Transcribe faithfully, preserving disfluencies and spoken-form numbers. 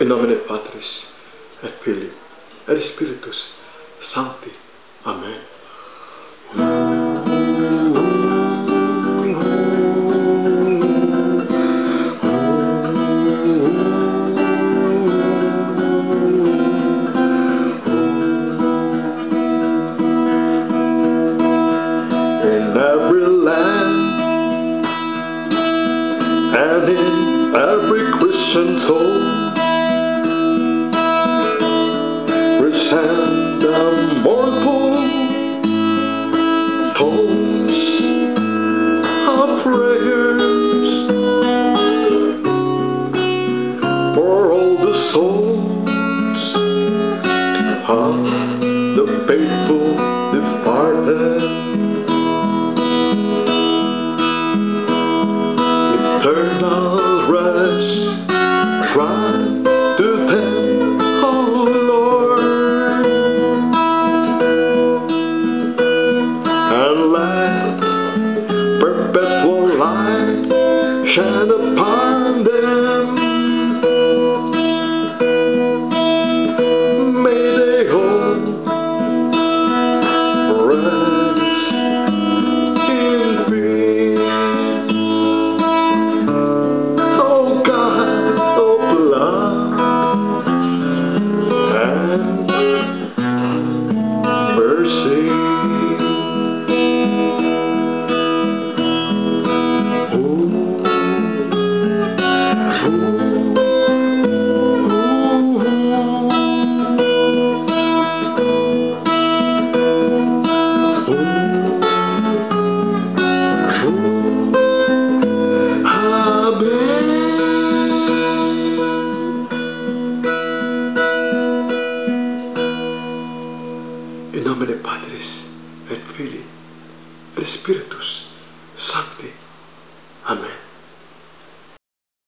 In nomine Patris, et Filii, et Spiritus Sancti. Amen. In every land and in every Christian soul, send the mournful tones of prayers for all the souls of the faithful departed. Eternal rest grant to them, O Lord. Perpetual light shine upon them. May they hold rest in peace. Oh God of love and mercy, in nomine Patris et Filii et Spiritus